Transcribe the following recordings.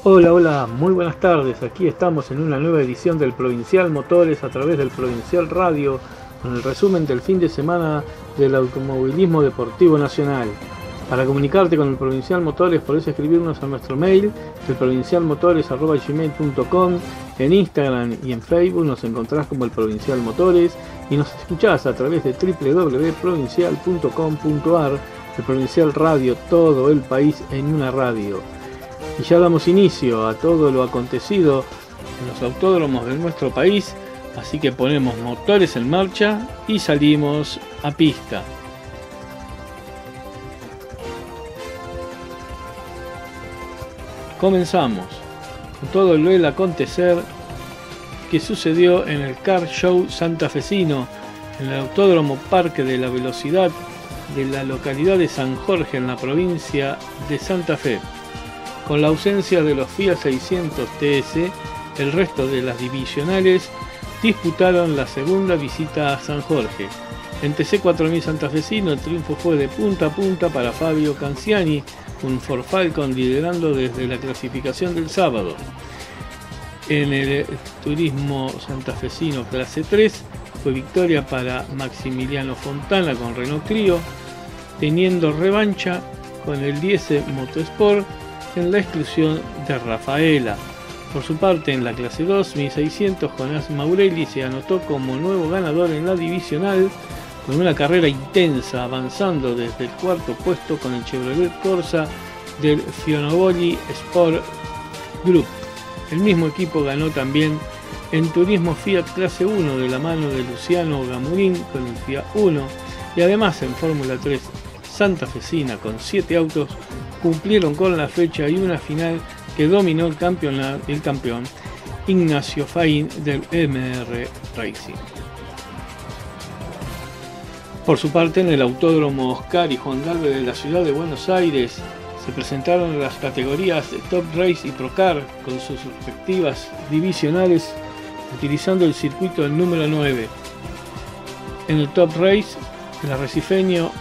Hola, hola, muy buenas tardes. Aquí estamos en una nueva edición del Provincial Motores a través del Provincial Radio con el resumen del fin de semana del automovilismo deportivo nacional. Para comunicarte con el Provincial Motores podés escribirnos a nuestro mail, elprovincialmotores@gmail.com. En Instagram y en Facebook nos encontrás como el Provincial Motores y nos escuchás a través de www.provincial.com.ar. El Provincial Radio, todo el país en una radio. Y ya damos inicio a todo lo acontecido en los autódromos de nuestro país, así que ponemos motores en marcha y salimos a pista. Comenzamos con todo el acontecer que sucedió en el Car Show santafesino, en el Autódromo Parque de la Velocidad de la localidad de San Jorge, en la provincia de Santa Fe. Con la ausencia de los Fiat 600 TS, el resto de las divisionales disputaron la segunda visita a San Jorge. En TC 4000 santafesino el triunfo fue de punta a punta para Fabio Canciani, un Ford Falcon liderando desde la clasificación del sábado. En el turismo santafesino clase 3 fue victoria para Maximiliano Fontana con Renault Clio, teniendo revancha con el 10 Motosport en la exclusión de Rafaela. Por su parte, en la clase 2, 1600, Jonás Maurelli se anotó como nuevo ganador en la divisional con una carrera intensa, avanzando desde el cuarto puesto con el Chevrolet Corsa del Fionoboli Sport Group. El mismo equipo ganó también en turismo Fiat clase 1 de la mano de Luciano Gamurín con el Fiat 1, y además en Fórmula 3 santafesina con 7 autos cumplieron con la fecha y una final que dominó el campeón Ignacio Faín del MR Racing. Por su parte, en el Autódromo Oscar y Juan Galvez de la ciudad de Buenos Aires se presentaron las categorías de Top Race y Procar con sus respectivas divisionales utilizando el circuito del número 9. En el Top Race, el arrecifeño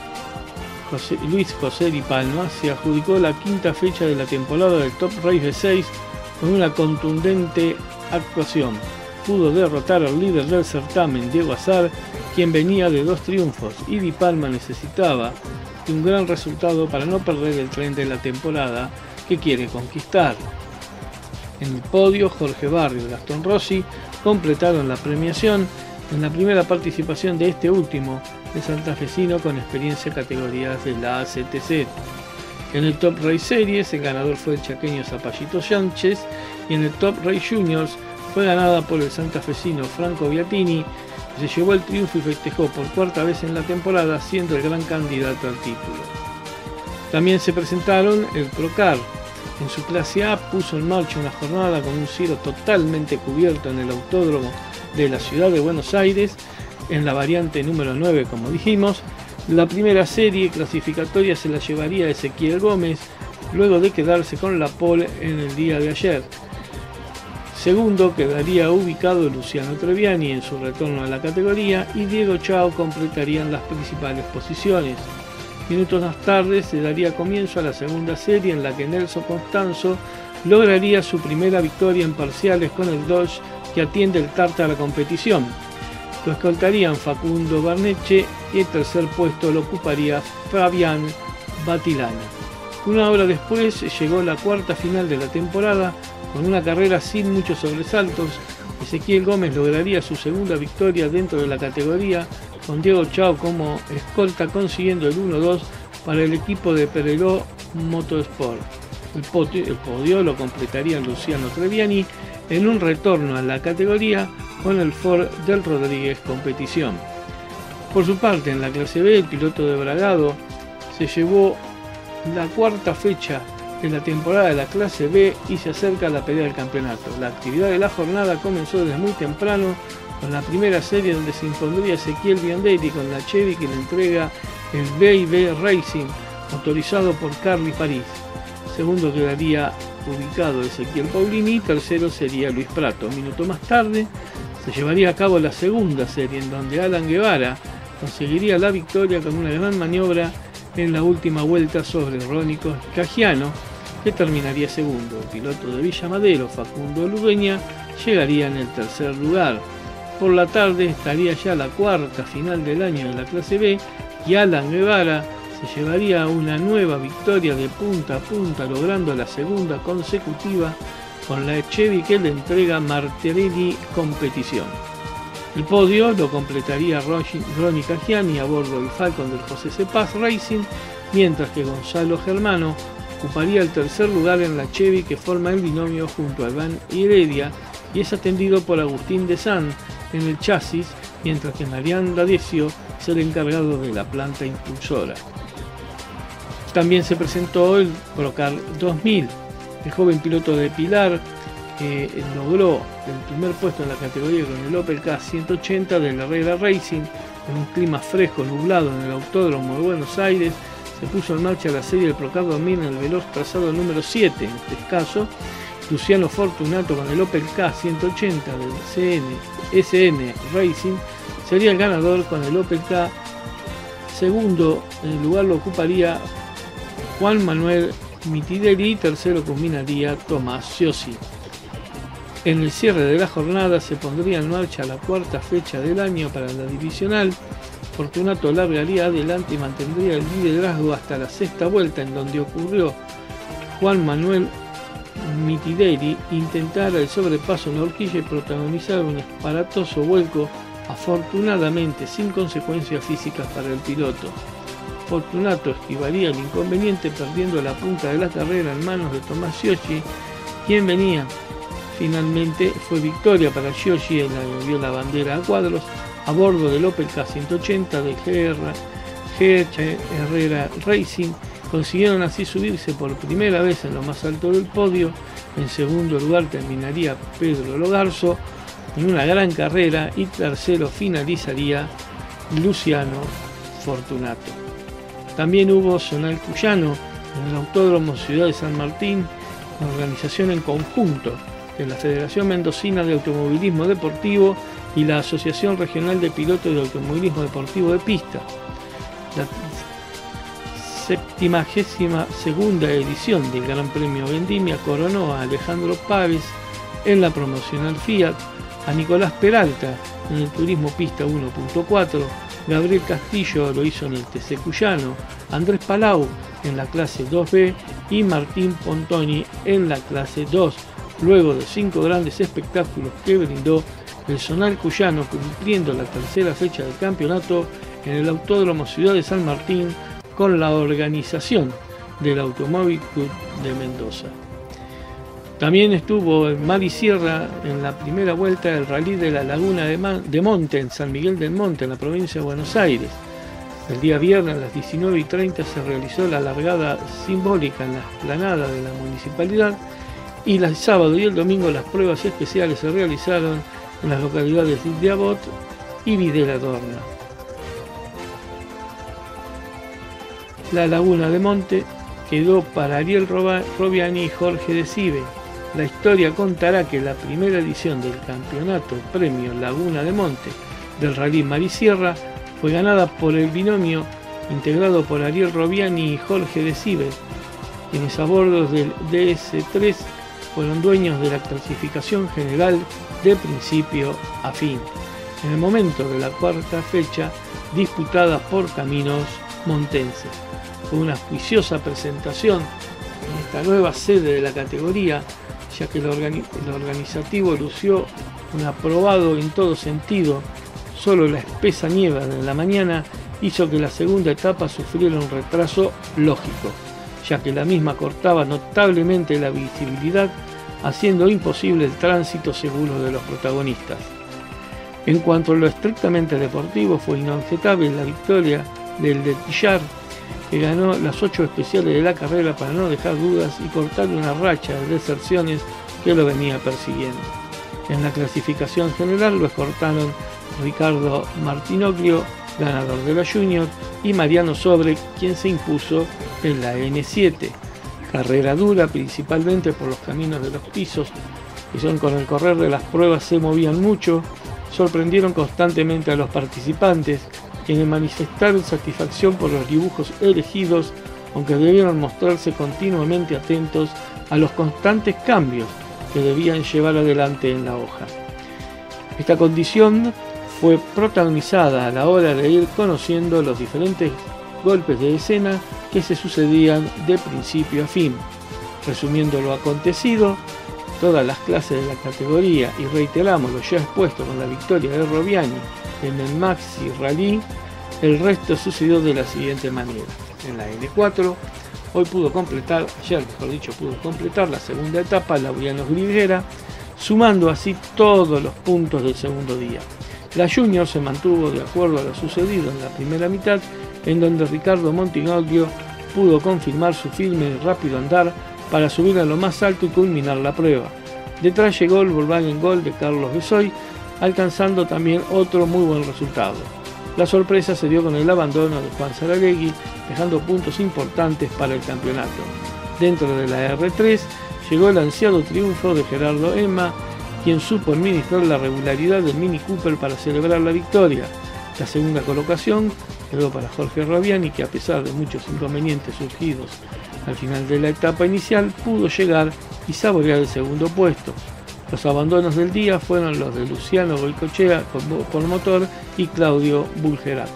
Luis José Di Palma se adjudicó la quinta fecha de la temporada del Top Race V6 con una contundente actuación. Pudo derrotar al líder del certamen, Diego Azar, quien venía de 2 triunfos, y Di Palma necesitaba de un gran resultado para no perder el tren de la temporada que quiere conquistar. En el podio, Jorge Barrio y Gastón Rossi completaron la premiación en la primera participación de este último, de santafesino con experiencia en categorías de la ACTC. En el Top Race Series el ganador fue el chaqueño Zapallito Sánchez, y en el Top Race Juniors fue ganada por el santafesino Franco Biatini, que se llevó el triunfo y festejó por cuarta vez en la temporada, siendo el gran candidato al título. También se presentaron el Procar. En su clase A puso en marcha una jornada con un cielo totalmente cubierto en el autódromo de la ciudad de Buenos Aires, en la variante número 9, como dijimos. La primera serie clasificatoria se la llevaría Ezequiel Gómez, luego de quedarse con la pole en el día de ayer. Segundo quedaría ubicado Luciano Treviani en su retorno a la categoría, y Diego Chao completarían las principales posiciones. Minutos más tarde se daría comienzo a la segunda serie, en la que Nelson Constanzo lograría su primera victoria en parciales con el Dodge que atiende el Tarta a la competición. Lo escoltarían Facundo Barneche y el tercer puesto lo ocuparía Fabián Batilana. Una hora después llegó la cuarta final de la temporada con una carrera sin muchos sobresaltos. Ezequiel Gómez lograría su segunda victoria dentro de la categoría, con Diego Chao como escolta, consiguiendo el 1-2 para el equipo de Pereló Motorsport. El podio lo completaría Luciano Treviani en un retorno a la categoría con el Ford del Rodríguez Competición. Por su parte, en la clase B, el piloto de Bragado se llevó la cuarta fecha de la temporada de la clase B y se acerca a la pelea del campeonato. La actividad de la jornada comenzó desde muy temprano con la primera serie, donde se impondría Ezequiel Biondelli con la Chevy, que le entrega el B&B Racing motorizado por Carly París. Segundo quedaría ubicado Ezequiel Paulini y tercero sería Luis Prato. Un minuto más tarde se llevaría a cabo la segunda serie, en donde Alan Guevara conseguiría la victoria con una gran maniobra en la última vuelta sobre Rónico Cagiano, que terminaría segundo. El piloto de Villa Madero, Facundo Ludueña, llegaría en el tercer lugar. Por la tarde estaría ya la cuarta final del año de la clase B y Alan Guevara se llevaría una nueva victoria de punta a punta, logrando la segunda consecutiva con la Chevy que le entrega Martirelli Competición. El podio lo completaría Ronnie Caggiani a bordo del Falcon del José C. Paz Racing, mientras que Gonzalo Germano ocuparía el tercer lugar en la Chevy que forma el binomio junto a Iván Heredia y es atendido por Agustín de San en el chasis, mientras que Marián D'Adesio es el encargado de la planta impulsora. También se presentó el Procar 2000, el joven piloto de Pilar que logró el primer puesto en la categoría con el Opel K180 del Herrera Racing. En un clima fresco, nublado en el Autódromo de Buenos Aires, se puso en marcha la serie del Procar 2000 en el veloz trazado número 7. En este caso, Luciano Fortunato con el Opel K180 del SN Racing sería el ganador con el Opel K. Segundo en el lugar lo ocuparía Juan Manuel Mitidelli y tercero culminaría Tomás Sciossi. En el cierre de la jornada se pondría en marcha la cuarta fecha del año para la divisional. Fortunato largaría adelante y mantendría el liderazgo hasta la sexta vuelta, en donde ocurrió Juan Manuel Mitidelli intentara el sobrepaso en la horquilla y protagonizar un aparatoso vuelco, afortunadamente sin consecuencias físicas para el piloto. Fortunato esquivaría el inconveniente perdiendo la punta de la carrera en manos de Tomás Sciossi, quien venía. Finalmente fue victoria para Sciossi, él dio la bandera a cuadros a bordo del Opel K180 de GH Herrera Racing. Consiguieron así subirse por primera vez en lo más alto del podio. En segundo lugar terminaría Pedro Logarzo en una gran carrera y tercero finalizaría Luciano Fortunato. También hubo zonal cuyano en el Autódromo Ciudad de San Martín, una organización en conjunto de la Federación Mendocina de Automovilismo Deportivo y la Asociación Regional de Pilotos de Automovilismo Deportivo de Pista. La 72ª edición del Gran Premio Vendimia coronó a Alejandro Páez en la promocional Fiat, a Nicolás Peralta en el Turismo Pista 1.4, Gabriel Castillo lo hizo en el TC Cuyano, Andrés Palau en la clase 2B y Martín Pontoni en la clase 2, luego de 5 grandes espectáculos que brindó el zonal cuyano, cumpliendo la tercera fecha del campeonato en el Autódromo Ciudad de San Martín con la organización del Automóvil Club de Mendoza. También estuvo en Mari Sierra en la primera vuelta del Rally de la Laguna de Monte en San Miguel del Monte, en la provincia de Buenos Aires. El día viernes a las 19:30 se realizó la largada simbólica en la explanada de la municipalidad y el sábado y el domingo las pruebas especiales se realizaron en las localidades de Abot y Videla Dorna. La Laguna de Monte quedó para Ariel Robiani y Jorge Decibe. La historia contará que la primera edición del campeonato Premio Laguna de Monte del Rally Marisierra fue ganada por el binomio integrado por Ariel Robiani y Jorge Decibe, quienes a bordo del DS3 fueron dueños de la clasificación general de principio a fin, en el momento de la cuarta fecha disputada por Caminos Montense. Fue una juiciosa presentación en esta nueva sede de la categoría, ya que el organizativo lució un aprobado en todo sentido. Solo la espesa niebla de la mañana hizo que la segunda etapa sufriera un retraso lógico, ya que la misma cortaba notablemente la visibilidad, haciendo imposible el tránsito seguro de los protagonistas. En cuanto a lo estrictamente deportivo, fue inobjetable la victoria del de Tillar, que ganó las 8 especiales de la carrera para no dejar dudas y cortar una racha de deserciones que lo venía persiguiendo. En la clasificación general lo escortaron Ricardo Martinoglio, ganador de la Junior, y Mariano Sobre, quien se impuso en la N7. Carrera dura, principalmente por los caminos de los pisos, que son con el correr de las pruebas se movían mucho, sorprendieron constantemente a los participantes, quienes manifestaron satisfacción por los dibujos elegidos aunque debieron mostrarse continuamente atentos a los constantes cambios que debían llevar adelante en la hoja. Esta condición fue protagonizada a la hora de ir conociendo los diferentes golpes de escena que se sucedían de principio a fin. Resumiendo lo acontecido, todas las clases de la categoría, y reiteramos lo ya expuesto con la victoria de Roviani en el Maxi Rally, el resto sucedió de la siguiente manera. En la N4, ayer pudo completar la segunda etapa Laureano Griguera, sumando así todos los puntos del segundo día. La Junior se mantuvo de acuerdo a lo sucedido en la primera mitad, en donde Ricardo Montiglio pudo confirmar su firme y rápido andar para subir a lo más alto y culminar la prueba. Detrás llegó el Volkswagen Gol de Carlos Besoy, alcanzando también otro muy buen resultado. La sorpresa se dio con el abandono de Juan Saralegui, dejando puntos importantes para el campeonato. Dentro de la R3 llegó el ansiado triunfo de Gerardo Emma, quien supo administrar la regularidad del Mini Cooper para celebrar la victoria. La segunda colocación quedó para Jorge Roviani, que a pesar de muchos inconvenientes surgidos al final de la etapa inicial, pudo llegar y saborear el segundo puesto. Los abandonos del día fueron los de Luciano Goicoechea por motor y Claudio Bulgerato.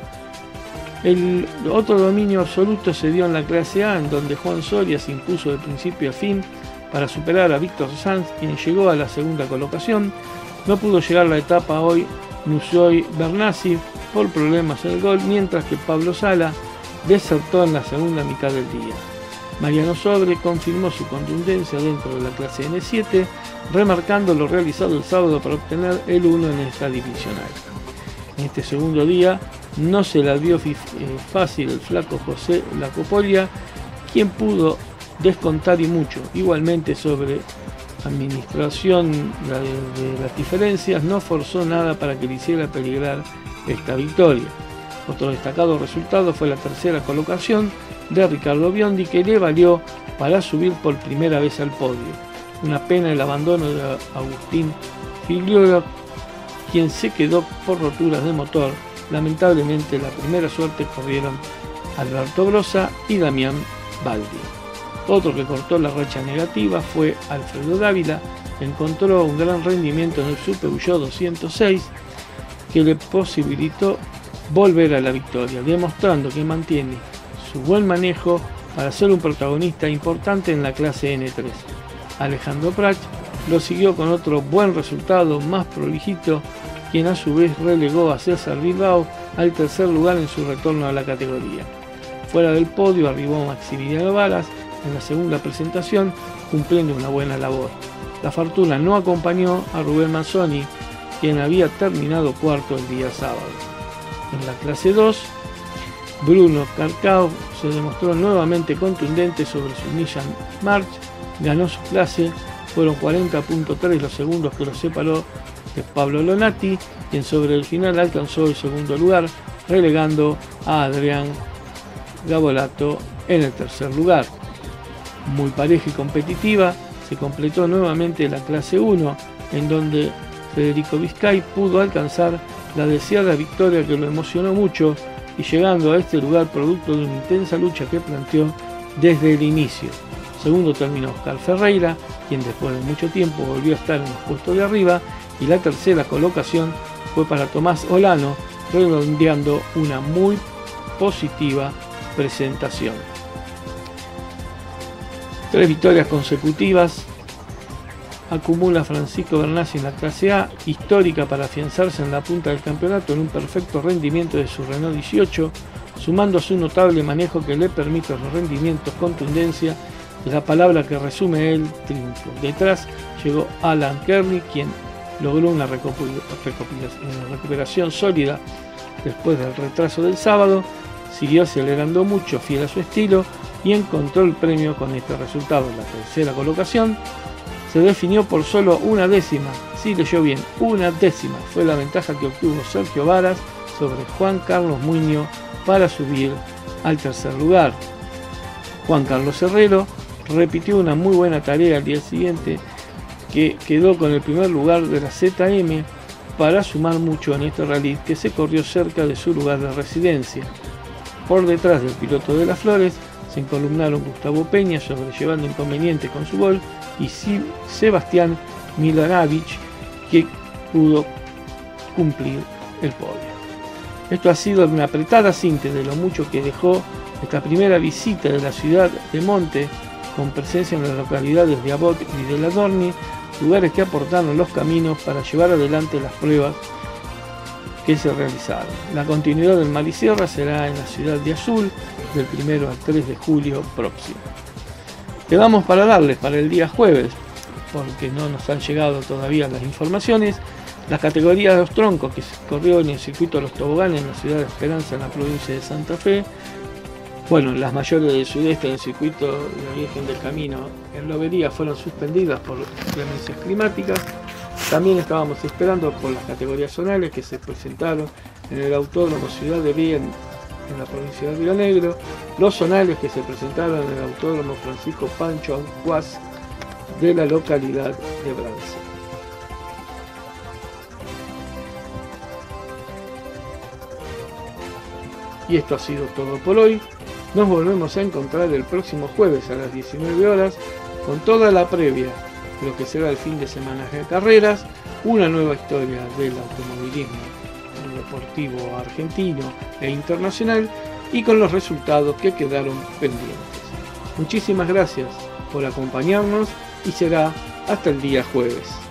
El otro dominio absoluto se dio en la clase A, en donde Juan Soria se impuso de principio a fin para superar a Víctor Sanz, quien llegó a la segunda colocación. No pudo llegar a la etapa hoy Nusoy Bernasi por problemas en el gol, mientras que Pablo Sala desertó en la segunda mitad del día. Mariano Sobre confirmó su contundencia dentro de la clase N7, remarcando lo realizado el sábado para obtener el 1 en esta divisional. En este segundo día no se la vio fácil el flaco José Lacopolia, quien pudo descontar y mucho. Igualmente, sobre administración de las diferencias, no forzó nada para que le hiciera peligrar esta victoria. Otro destacado resultado fue la tercera colocación de Ricardo Biondi, que le valió para subir por primera vez al podio. Una pena el abandono de Agustín Figliolo, quien se quedó por roturas de motor. Lamentablemente la primera suerte corrieron Alberto Brosa y Damián Baldi. Otro que cortó la racha negativa fue Alfredo Dávila, que encontró un gran rendimiento en el Super Peugeot 206 que le posibilitó volver a la victoria, demostrando que mantiene su buen manejo para ser un protagonista importante en la clase N3. Alejandro Prach lo siguió con otro buen resultado más prolijito, quien a su vez relegó a César Bilbao al tercer lugar en su retorno a la categoría. Fuera del podio arribó Maximiliano Varas en la segunda presentación, cumpliendo una buena labor. La fortuna no acompañó a Rubén Manzoni, quien había terminado cuarto el día sábado. En la clase 2, Bruno Carcao se demostró nuevamente contundente sobre su Nissan March, ganó su clase, fueron 40.3 los segundos que lo separó de Pablo Lonati, quien sobre el final alcanzó el segundo lugar, relegando a Adrián Gabolato en el tercer lugar. Muy pareja y competitiva, se completó nuevamente la clase 1, en donde Federico Vizcay pudo alcanzar la deseada victoria que lo emocionó mucho, y llegando a este lugar producto de una intensa lucha que planteó desde el inicio. Segundo terminó Oscar Ferreira, quien después de mucho tiempo volvió a estar en los puestos de arriba, y la tercera colocación fue para Tomás Olano, redondeando una muy positiva presentación. 3 victorias consecutivas acumula Francisco Bernasi en la clase A, histórica para afianzarse en la punta del campeonato en un perfecto rendimiento de su Renault 18, sumando a su notable manejo que le permite los rendimientos contundencia, la palabra que resume el triunfo. Detrás llegó Alan Kearney, quien logró una recuperación sólida después del retraso del sábado, siguió acelerando mucho, fiel a su estilo, y encontró el premio con este resultado. La tercera colocación se definió por solo una décima, sí leyó bien, una décima, fue la ventaja que obtuvo Sergio Varas sobre Juan Carlos Muñoz para subir al tercer lugar. Juan Carlos Herrero repitió una muy buena tarea al día siguiente, que quedó con el primer lugar de la ZM para sumar mucho en este rally que se corrió cerca de su lugar de residencia. Por detrás del piloto de las Flores se encolumnaron Gustavo Peña, sobrellevando inconvenientes con su gol, y Sebastián Milanovic, que pudo cumplir el podio. Esto ha sido una apretada síntesis de lo mucho que dejó esta primera visita de la ciudad de Monte, con presencia en las localidades de Abot y de La Dorni, lugares que aportaron los caminos para llevar adelante las pruebas que se realizaron. La continuidad del Mar y Sierra será en la ciudad de Azul del 1 al 3 de julio próximo. Quedamos para darles para el día jueves, porque no nos han llegado todavía las informaciones, las categorías de los troncos que se corrió en el circuito de los toboganes en la ciudad de Esperanza, en la provincia de Santa Fe. Bueno, las mayores del sudeste en el circuito de la Virgen del Camino en Lobería fueron suspendidas por inclemencias climáticas. También estábamos esperando por las categorías zonales que se presentaron en el Autódromo Ciudad de Bien en la provincia de Río Negro, los zonales que se presentaron en el Autódromo Francisco Pancho Aucuaz de la localidad de Brance. Y esto ha sido todo por hoy. Nos volvemos a encontrar el próximo jueves a las 19 horas con toda la previa de lo que será el fin de semana de carreras, una nueva historia del automovilismo deportivo argentino e internacional y con los resultados que quedaron pendientes. Muchísimas gracias por acompañarnos y será hasta el día jueves.